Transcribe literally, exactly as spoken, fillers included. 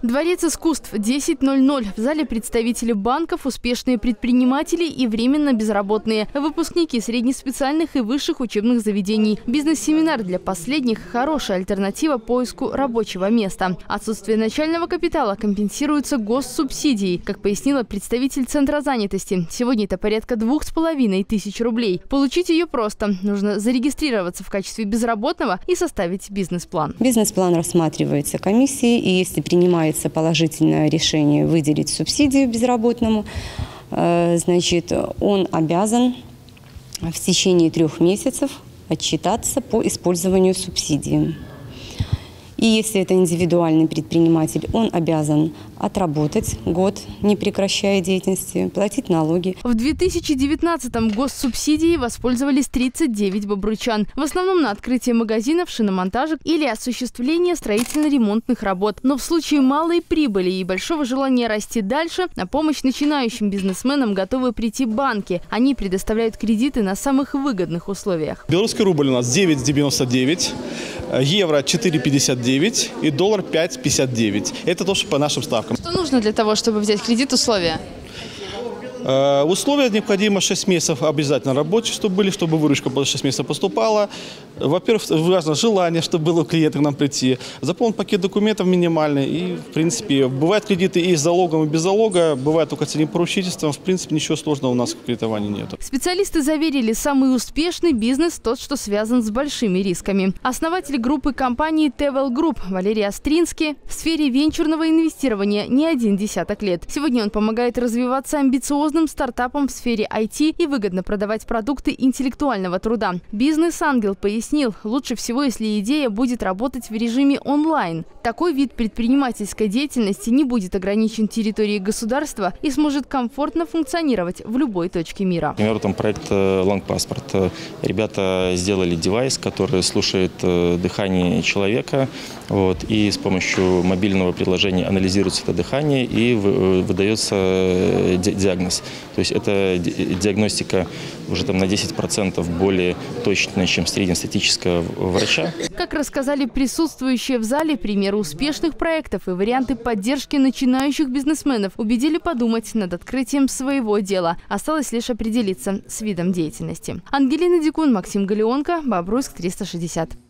Дворец искусств, десять ноль ноль. В зале представители банков, успешные предприниматели и временно безработные. Выпускники среднеспециальных и высших учебных заведений. Бизнес-семинар для последних – хорошая альтернатива поиску рабочего места. Отсутствие начального капитала компенсируется госсубсидией, как пояснила представитель Центра занятости. Сегодня это порядка двух с половиной тысяч рублей. Получить ее просто. Нужно зарегистрироваться в качестве безработного и составить бизнес-план. Бизнес-план рассматривается комиссией, и если принимается положительное решение выделить субсидию безработному, значит, он обязан в течение трех месяцев отчитаться по использованию субсидии. И если это индивидуальный предприниматель, он обязан отработать год, не прекращая деятельности, платить налоги. В две тысячи девятнадцатом госсубсидией воспользовались тридцать девять бобруйчан. В основном на открытие магазинов, шиномонтажек или осуществление строительно-ремонтных работ. Но в случае малой прибыли и большого желания расти дальше, на помощь начинающим бизнесменам готовы прийти банки. Они предоставляют кредиты на самых выгодных условиях. Белорусский рубль у нас девять девяносто девять, евро четыре пятьдесят девять и доллар пять пятьдесят девять. Это то, что по нашим ставкам. Что нужно для того, чтобы взять кредит, условия? Э, условия необходимо шесть месяцев обязательно рабочие, чтобы были, чтобы выручка была шесть месяцев поступала. Во-первых, важно желание, чтобы было у клиента к нам прийти. Заполнить пакет документов минимальный. И, в принципе, бывают кредиты и с залогом, и без залога. Бывает только с поручительством. В принципе, ничего сложного у нас в кредитовании нет. Специалисты заверили, самый успешный бизнес – тот, что связан с большими рисками. Основатель группы компании Tevel Group Валерий Остринский в сфере венчурного инвестирования не один десяток лет. Сегодня он помогает развиваться амбициозным стартапам в сфере ай ти и выгодно продавать продукты интеллектуального труда. Бизнес-ангел пояснил, лучше всего, если идея будет работать в режиме онлайн. Такой вид предпринимательской деятельности не будет ограничен территорией государства и сможет комфортно функционировать в любой точке мира. Например, там проект Lung Passport. Ребята сделали девайс, который слушает дыхание человека, вот, и с помощью мобильного приложения анализируется это дыхание и выдается диагноз. То есть это диагностика уже там на десять процентов более точная, чем среднестатистического врача. Как рассказали присутствующие в зале, примеры успешных проектов и варианты поддержки начинающих бизнесменов убедили подумать над открытием своего дела. Осталось лишь определиться с видом деятельности. Ангелина Дикун, Максим Галеонко, Бобруйск, триста шестьдесят.